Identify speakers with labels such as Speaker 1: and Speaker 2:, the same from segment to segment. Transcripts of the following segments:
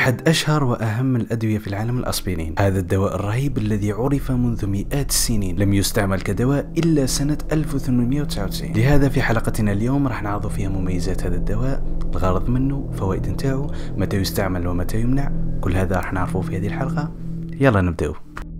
Speaker 1: أحد أشهر وأهم الأدوية في العالم الأسبرين. هذا الدواء الرهيب الذي عرف منذ مئات السنين لم يستعمل كدواء إلا سنة 1899. لهذا في حلقتنا اليوم راح نعرض فيها مميزات هذا الدواء، الغرض منه، فوائد نتاعو، متى يستعمل ومتى يمنع. كل هذا راح نعرفه في هذه الحلقة. يلا نبدأ.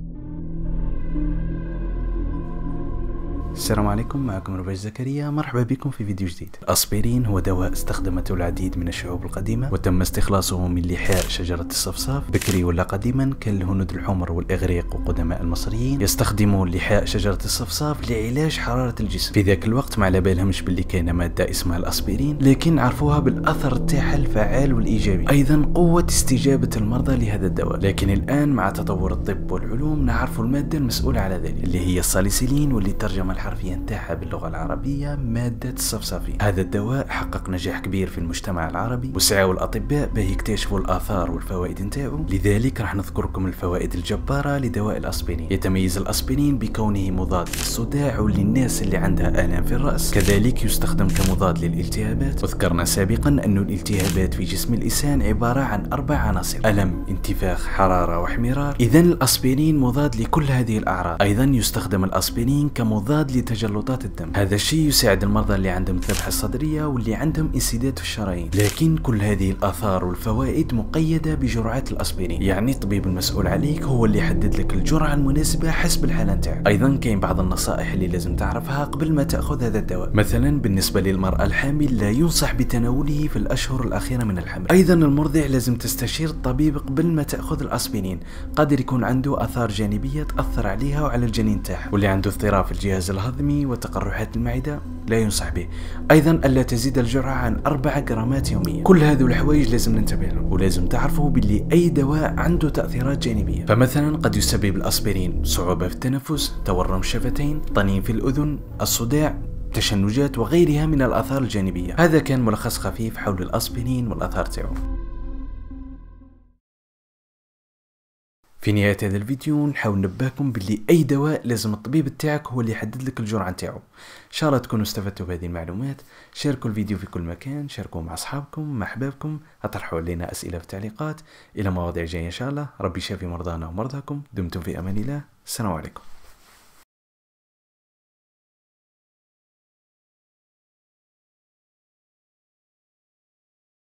Speaker 1: السلام عليكم، معكم ربيع زكريا، مرحبا بكم في فيديو جديد. الأسبرين هو دواء استخدمته العديد من الشعوب القديمة، وتم استخلاصه من لحاء شجرة الصفصاف. بكري ولا قديما كان الهنود الحمر والإغريق وقدماء المصريين يستخدمون لحاء شجرة الصفصاف لعلاج حرارة الجسم. في ذاك الوقت ما على بالهمش باللي كاينة مادة اسمها الأسبرين، لكن عرفوها بالأثر تاعها الفعال والإيجابي، أيضا قوة استجابة المرضى لهذا الدواء. لكن الآن مع تطور الطب والعلوم نعرف المادة المسؤولة على ذلك، اللي هي الساليسيلين، واللي ترجم الحرفية نتاعها باللغة العربية مادة الصفصافين. هذا الدواء حقق نجاح كبير في المجتمع العربي، وسعوا الأطباء به يكتشفوا الآثار والفوائد نتاعو. لذلك راح نذكركم الفوائد الجبارة لدواء الأسبرين. يتميز الأسبرين بكونه مضاد للصداع وللناس اللي عندها آلام في الرأس، كذلك يستخدم كمضاد للالتهابات. وذكرنا سابقا أن الالتهابات في جسم الإنسان عبارة عن 4 عناصر: ألم، انتفاخ، حرارة، واحمرار. إذن الأسبرين مضاد لكل هذه الأعراض. أيضا يستخدم الأسبرين كمضاد لتجلطات الدم. هذا الشيء يساعد المرضى اللي عندهم الذبحة الصدرية واللي عندهم انسداد في الشرايين. لكن كل هذه الآثار والفوائد مقيدة بجرعات الأسبرين، يعني الطبيب المسؤول عليك هو اللي يحدد لك الجرعة المناسبة حسب الحالة نتاعك. أيضا كاين بعض النصائح اللي لازم تعرفها قبل ما تأخذ هذا الدواء. مثلا بالنسبة للمرأة الحامل لا ينصح بتناوله في الأشهر الأخيرة من الحمل. أيضا المرضع لازم تستشير الطبيب قبل ما تأخذ الأسبرين، قادر يكون عنده آثار جانبية تأثر عليها وعلى الجنين تاعها. واللي عنده اضطراب في الجهاز الهضمي وتقرحات المعدة لا ينصح به. أيضا ألا تزيد الجرعة عن 4 جرامات يوميا. كل هذو الحوايج لازم ننتبه لهم، ولازم تعرفوا باللي أي دواء عنده تأثيرات جانبية. فمثلا قد يسبب الأسبرين صعوبة في التنفس، تورم الشفتين، طنين في الأذن، الصداع، تشنجات وغيرها من الآثار الجانبية. هذا كان ملخص خفيف حول الأسبرين والآثار تاعو. في نهاية هذا الفيديو نحاول ننبهكم باللي أي دواء لازم الطبيب تاعك هو اللي يحدد لك الجرعة نتاعو. إن شاء الله تكونوا استفدتوا بهذه المعلومات. شاركوا الفيديو في كل مكان، شاركوه مع أصحابكم مع أحبابكم، اطرحوا علينا أسئلة في التعليقات. إلى مواضيع جاية إن شاء الله. ربي يشافي مرضانا ومرضاكم. دمتم في أمان الله. السلام عليكم.